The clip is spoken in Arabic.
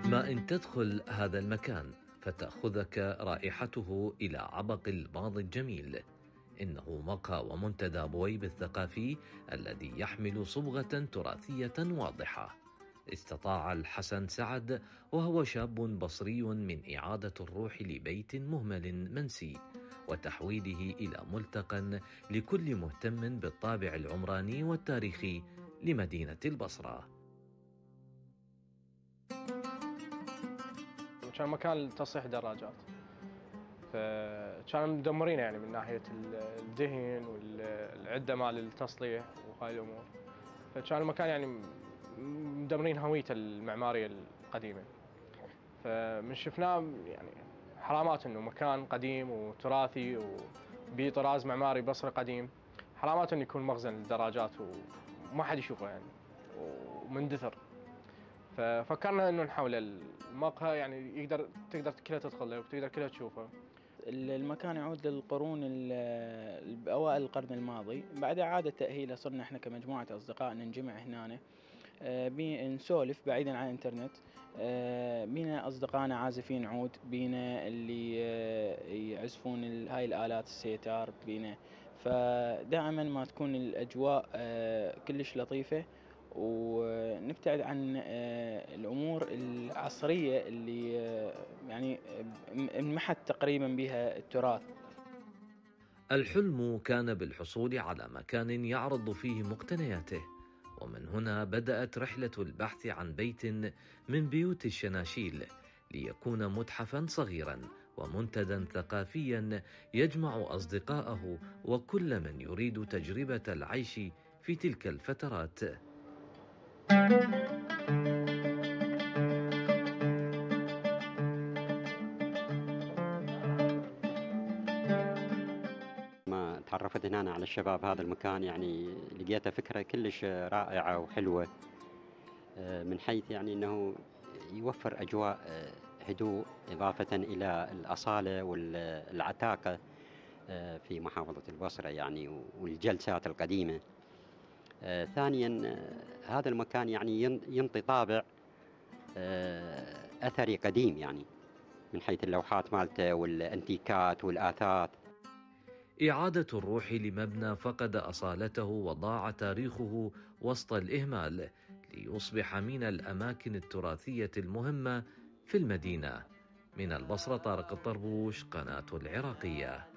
ما إن تدخل هذا المكان فتأخذك رائحته إلى عبق الماضي الجميل. إنه مقهى ومنتدى بويب الثقافي الذي يحمل صبغة تراثية واضحة. استطاع الحسن سعد وهو شاب بصري من إعادة الروح لبيت مهمل منسي وتحويله إلى ملتقى لكل مهتم بالطابع العمراني والتاريخي لمدينة البصرة. كان مكان لتصليح دراجات، فكانوا مدمرين يعني من ناحية الدهن والعدة مال التصليح وهاي الأمور، فكان المكان يعني مدمرين هويته المعمارية القديمة. فمن شفناه يعني حرامات انه مكان قديم وتراثي وبيه طراز معماري بصري قديم، حرامات انه يكون مخزن للدراجات وما حد يشوفه يعني ومندثر. ففكرنا انه نحول المقهى يعني تقدر كلها تدخل له وتقدر كلها تشوفه. المكان يعود للقرون أوائل القرن الماضي، بعد إعادة تأهيله صرنا إحنا كمجموعة أصدقاء ننجمع هنا نسولف بعيدا عن الإنترنت. بينا أصدقائنا عازفين عود، بينا اللي يعزفون هاي الآلات السيتار بينا، فدائما ما تكون الأجواء كلش لطيفة، ونبتعد عن الأمور العصرية اللي يعني انمحت تقريبا بها التراث. الحلم كان بالحصول على مكان يعرض فيه مقتنياته، ومن هنا بدأت رحلة البحث عن بيت من بيوت الشناشيل ليكون متحفا صغيرا ومنتدى ثقافيا يجمع أصدقاءه وكل من يريد تجربة العيش في تلك الفترات. ما تعرفت هنا على الشباب هذا المكان يعني لقيته فكرة كلش رائعة وحلوة، من حيث يعني أنه يوفر أجواء هدوء إضافة إلى الأصالة والعتاقة في محافظة البصرة يعني والجلسات القديمة. ثانيا هذا المكان يعني ينطي طابع أثري قديم يعني من حيث اللوحات مالته والأنتيكات والآثار. إعادة الروح لمبنى فقد أصالته وضاع تاريخه وسط الإهمال ليصبح من الأماكن التراثية المهمة في المدينة. من البصرة طارق الطربوش، قناة العراقية.